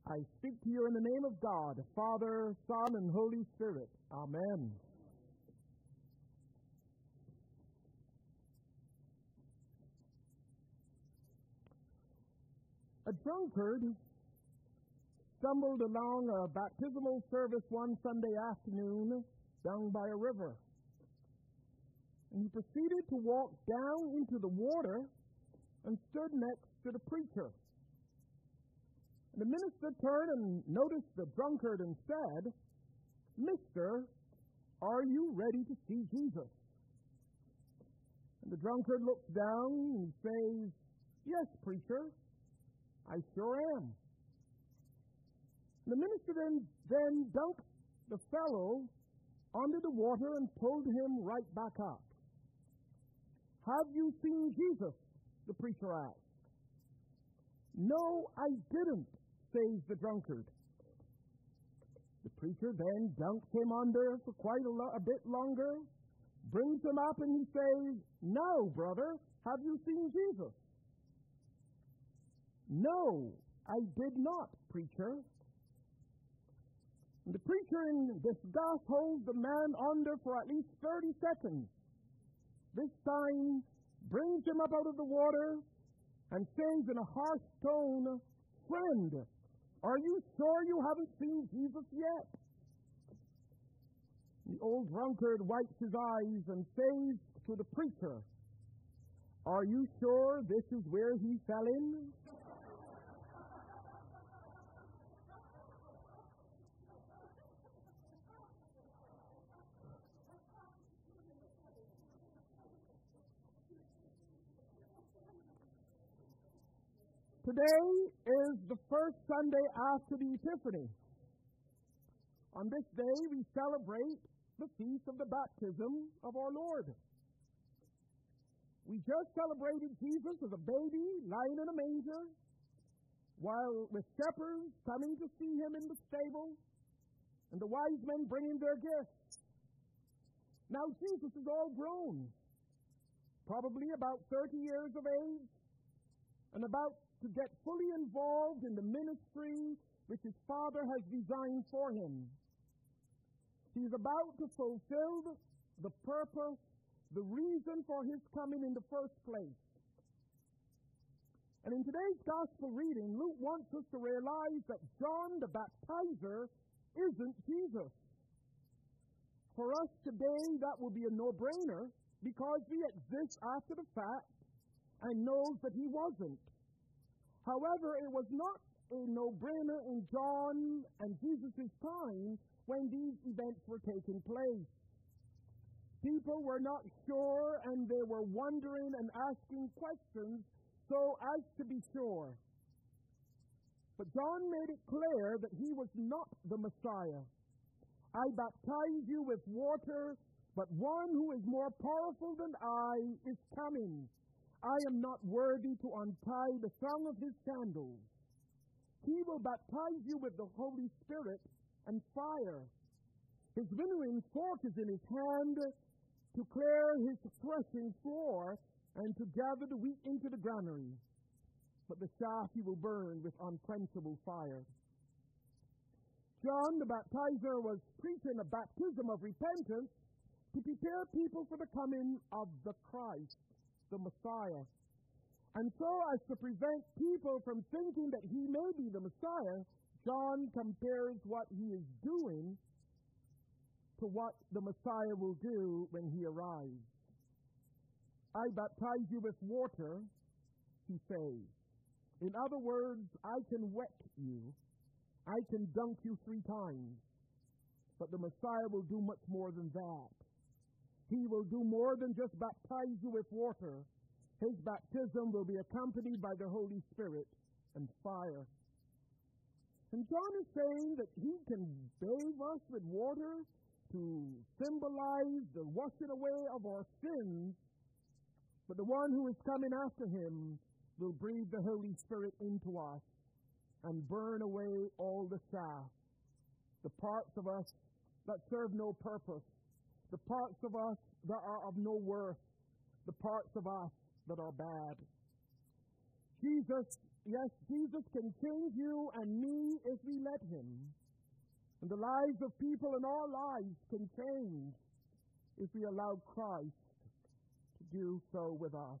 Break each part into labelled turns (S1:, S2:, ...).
S1: I speak to you in the name of God, Father, Son, and Holy Spirit. Amen. A drunkard stumbled along a baptismal service one Sunday afternoon down by a river. And he proceeded to walk down into the water and stood next to the preacher. And the minister turned and noticed the drunkard and said, "Mister, are you ready to see Jesus?" And the drunkard looks down and says, "Yes, preacher, I sure am." The minister then dunked the fellow under the water and pulled him right back up. "Have you seen Jesus?" the preacher asked. "No, I didn't," says the drunkard. The preacher then dunks him under for quite a bit longer, brings him up, and he says, "Now, brother, have you seen Jesus?" "No, I did not, preacher." And the preacher in disgust holds the man under for at least 30 seconds. This time, brings him up out of the water and says in a harsh tone, "Friend, are you sure you haven't seen Jesus yet?" The old drunkard wipes his eyes and says to the preacher, "Are you sure this is where he fell in?" Today is the first Sunday after the Epiphany. On this day, we celebrate the feast of the baptism of our Lord. We just celebrated Jesus as a baby lying in a manger, while with shepherds coming to see him in the stable, and the wise men bringing their gifts. Now Jesus is all grown, probably about 30 years of age, and about to get fully involved in the ministry which his Father has designed for him. He is about to fulfill the purpose, the reason for his coming in the first place. And in today's gospel reading, Luke wants us to realize that John the Baptizer isn't Jesus. For us today, that will be a no-brainer because we exist after the fact and knows that he wasn't. However, it was not a no-brainer in John and Jesus' time when these events were taking place. People were not sure, and they were wondering and asking questions so as to be sure. But John made it clear that he was not the Messiah. "I baptize you with water, but one who is more powerful than I is coming. I am not worthy to untie the thong of his sandals. He will baptize you with the Holy Spirit and fire. His winnowing fork is in his hand to clear his threshing floor and to gather the wheat into the granary. But the chaff he will burn with unquenchable fire." John the Baptizer was preaching a baptism of repentance to prepare people for the coming of the Christ, the Messiah. And so as to prevent people from thinking that he may be the Messiah, John compares what he is doing to what the Messiah will do when he arrives. "I baptize you with water," he says. In other words, I can wet you. I can dunk you 3 times. But the Messiah will do much more than that. He will do more than just baptize you with water. His baptism will be accompanied by the Holy Spirit and fire. And John is saying that he can bathe us with water to symbolize the washing away of our sins, but the one who is coming after him will breathe the Holy Spirit into us and burn away all the chaff, the parts of us that serve no purpose, the parts of us that are of no worth, the parts of us that are bad. Jesus Yes, Jesus can change you and me if we let him. And the lives of people in our lives can change if we allow Christ to do so with us.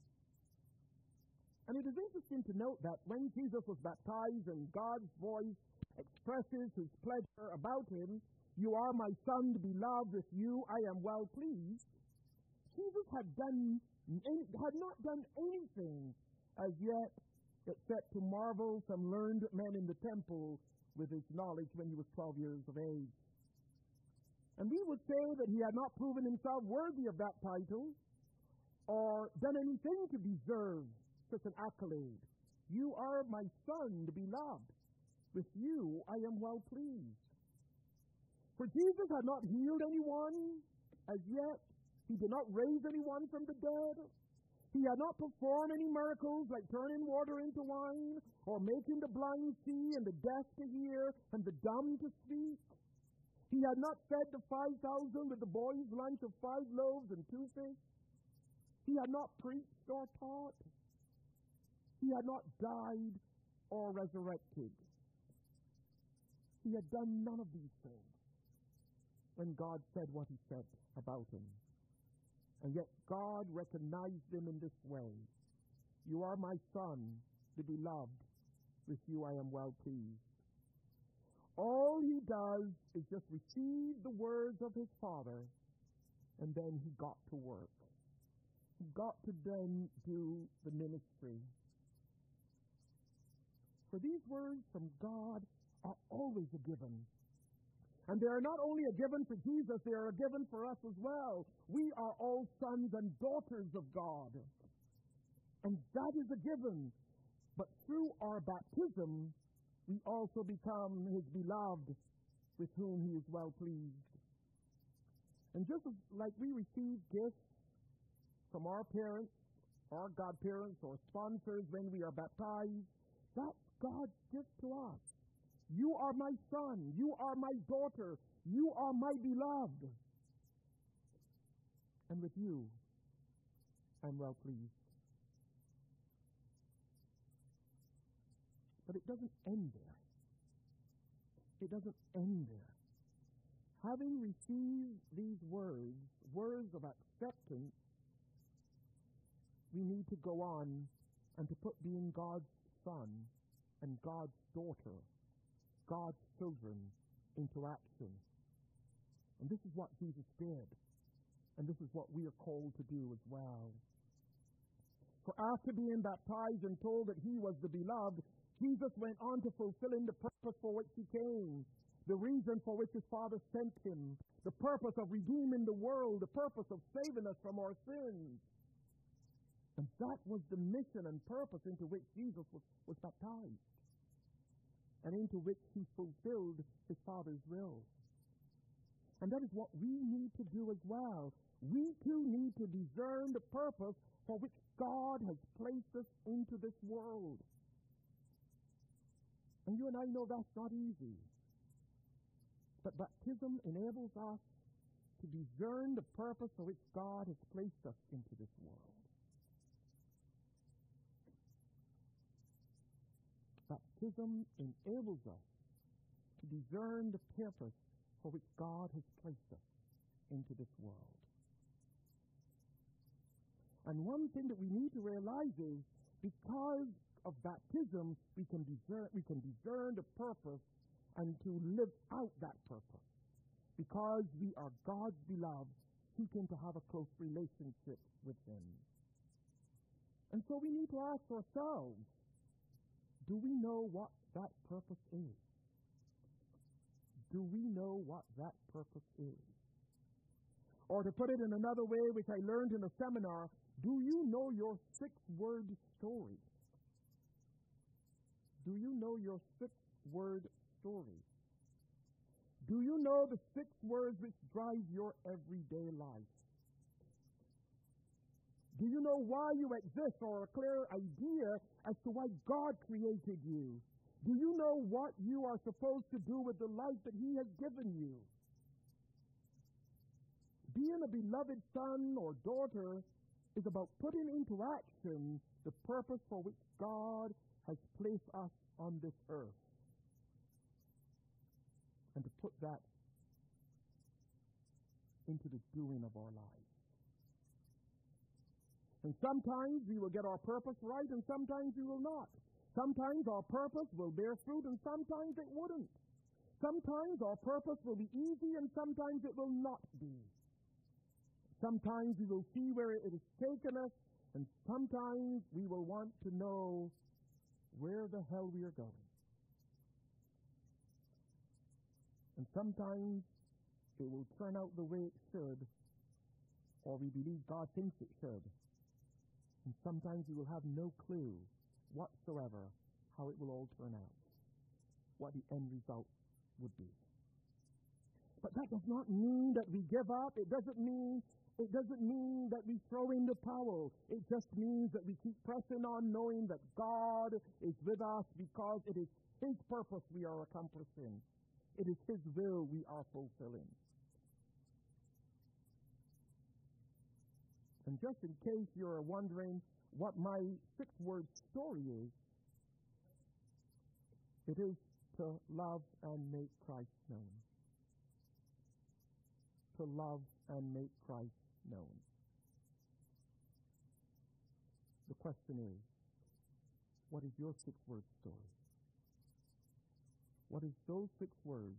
S1: And it is interesting to note that when Jesus was baptized and God's voice expresses his pleasure about him, "You are my son, beloved, with you I am well pleased," Jesus had not done anything as yet except to marvel some learned men in the temple with his knowledge when he was 12 years of age. And we would say that he had not proven himself worthy of that title or done anything to deserve such an accolade. "You are my son, the beloved. With you I am well pleased." For Jesus had not healed anyone as yet. He did not raise anyone from the dead. He had not performed any miracles like turning water into wine or making the blind see and the deaf to hear and the dumb to speak. He had not fed the 5,000 with the boys' lunch of 5 loaves and 2 fish. He had not preached or taught. He had not died or resurrected. He had done none of these things when God said what he said about him. And yet God recognized him in this way. "You are my son, the beloved. With you I am well pleased." All he does is just receive the words of his Father, and then he got to work. He got to then do the ministry. For these words from God are always a given. And they are not only a given for Jesus, they are a given for us as well. We are all sons and daughters of God. And that is a given. But through our baptism, we also become his beloved, with whom he is well pleased. And just like we receive gifts from our parents, our godparents, or sponsors when we are baptized, that's God's gift to us. "You are my son. You are my daughter. You are my beloved. And with you, I'm well pleased." But it doesn't end there. It doesn't end there. Having received these words of acceptance, we need to go on and to put being God's son and God's daughter, God's children, into action. And this is what Jesus did. And this is what we are called to do as well. For after being baptized and told that he was the beloved, Jesus went on to fulfilling the purpose for which he came, the reason for which his Father sent him, the purpose of redeeming the world, the purpose of saving us from our sins. And that was the mission and purpose into which Jesus was baptized, and into which he fulfilled his Father's will. And that is what we need to do as well. We too need to discern the purpose for which God has placed us into this world. And you and I know that's not easy. But baptism enables us to discern the purpose for which God has placed us into this world. Baptism enables us to discern the purpose for which God has placed us into this world. And one thing that we need to realize is, because of baptism, we can discern the purpose and to live out that purpose. Because we are God's beloved, seeking to have a close relationship with him. And so we need to ask ourselves, do we know what that purpose is? Do we know what that purpose is? Or to put it in another way, which I learned in a seminar, do you know your 6-word story? Do you know your 6-word story? Do you know the 6 words which drive your everyday life? Do you know why you exist, or a clear idea as to why God created you? Do you know what you are supposed to do with the life that he has given you? Being a beloved son or daughter is about putting into action the purpose for which God has placed us on this earth, and to put that into the doing of our lives. And sometimes we will get our purpose right, and sometimes we will not. Sometimes our purpose will bear fruit, and sometimes it wouldn't. Sometimes our purpose will be easy, and sometimes it will not be. Sometimes we will see where it has taken us, and sometimes we will want to know where the hell we are going. And sometimes it will turn out the way it should, or we believe God thinks it should. And sometimes we will have no clue whatsoever how it will all turn out, what the end result would be. But that does not mean that we give up. It doesn't mean that we throw in the towel. It just means that we keep pressing on, knowing that God is with us because it is His purpose we are accomplishing. It is His will we are fulfilling. And just in case you're wondering what my 6-word story is, it is to love and make Christ known. To love and make Christ known. The question is, what is your 6-word story? What is those 6 words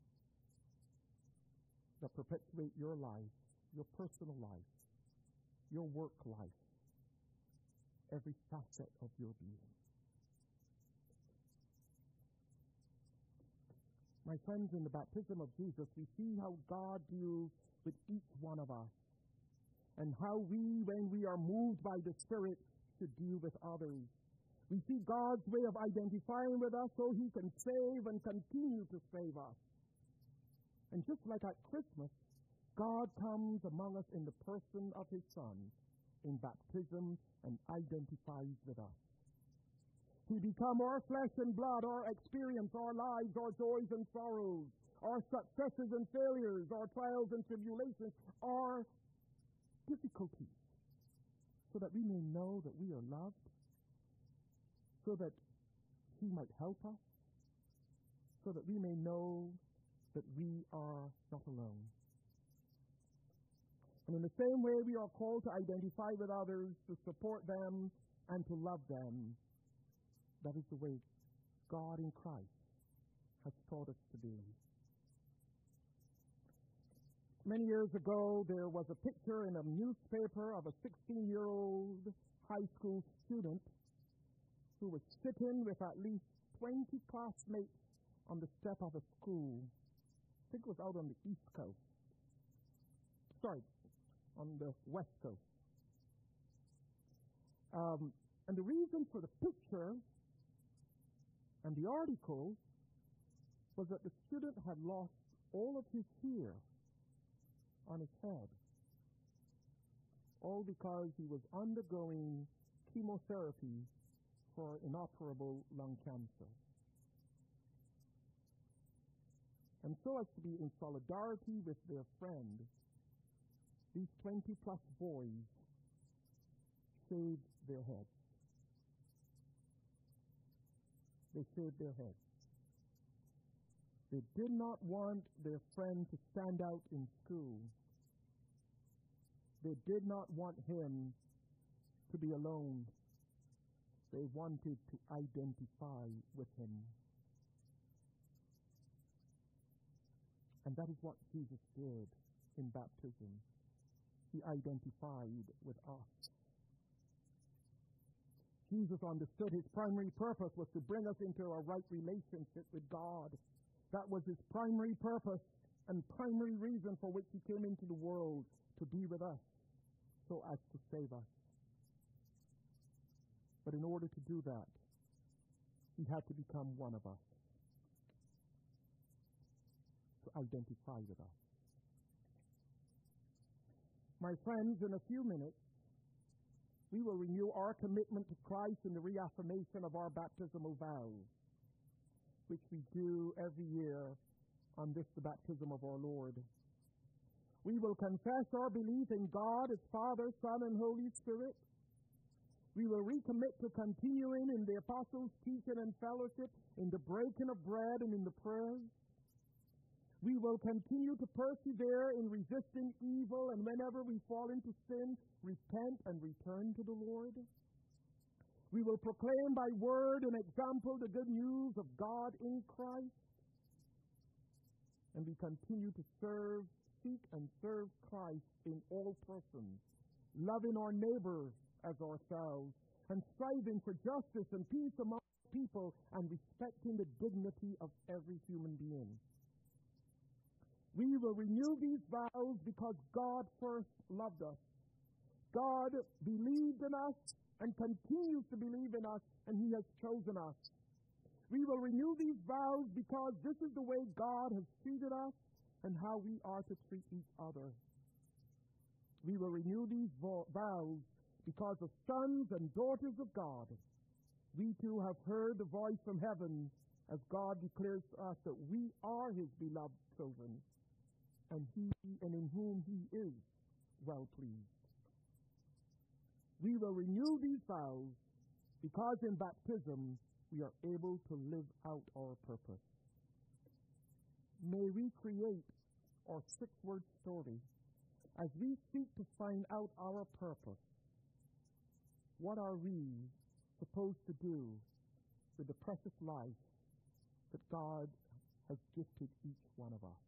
S1: that perpetuate your life, your personal life, your work life, every facet of your being? My friends, in the baptism of Jesus, we see how God deals with each one of us, and how we, when we are moved by the Spirit, should deal with others. We see God's way of identifying with us so He can save and continue to save us. And just like at Christmas, God comes among us in the person of His Son in baptism and identifies with us. He becomes our flesh and blood, our experience, our lives, our joys and sorrows, our successes and failures, our trials and tribulations, our difficulties, so that we may know that we are loved, so that He might help us, so that we may know that we are not alone. And in the same way we are called to identify with others, to support them, and to love them. That is the way God in Christ has taught us to be. Many years ago, there was a picture in a newspaper of a 16-year-old high school student who was sitting with at least 20 classmates on the step of a school. I think it was out on the East Coast. Sorry, on the West Coast. And the reason for the picture and the article was that the student had lost all of his hair on his head, all because he was undergoing chemotherapy for inoperable lung cancer. And so as to be in solidarity with their friend, these 20-plus boys shaved their heads. They shaved their heads. They did not want their friend to stand out in school. They did not want him to be alone. They wanted to identify with him. And that is what Jesus did in baptism. He identified with us. Jesus understood His primary purpose was to bring us into a right relationship with God. That was His primary purpose and primary reason for which He came into the world, to be with us, so as to save us. But in order to do that, He had to become one of us, to identify with us. My friends, in a few minutes, we will renew our commitment to Christ in the reaffirmation of our baptismal vows, which we do every year on this, the baptism of our Lord. We will confess our belief in God as Father, Son, and Holy Spirit. We will recommit to continuing in the apostles' teaching and fellowship, in the breaking of bread and in the prayers. We will continue to persevere in resisting evil, and whenever we fall into sin, repent and return to the Lord. We will proclaim by word and example the good news of God in Christ. And we continue to seek and serve Christ in all persons, loving our neighbor as ourselves, and striving for justice and peace among people, and respecting the dignity of every human being. We will renew these vows because God first loved us. God believed in us and continues to believe in us, and He has chosen us. We will renew these vows because this is the way God has treated us and how we are to treat each other. We will renew these vows because as sons and daughters of God, we too have heard the voice from heaven as God declares to us that we are His beloved children, and in whom He is well pleased. We will renew these vows because in baptism we are able to live out our purpose. May we create our 6-word story as we seek to find out our purpose. What are we supposed to do with the precious life that God has gifted each one of us?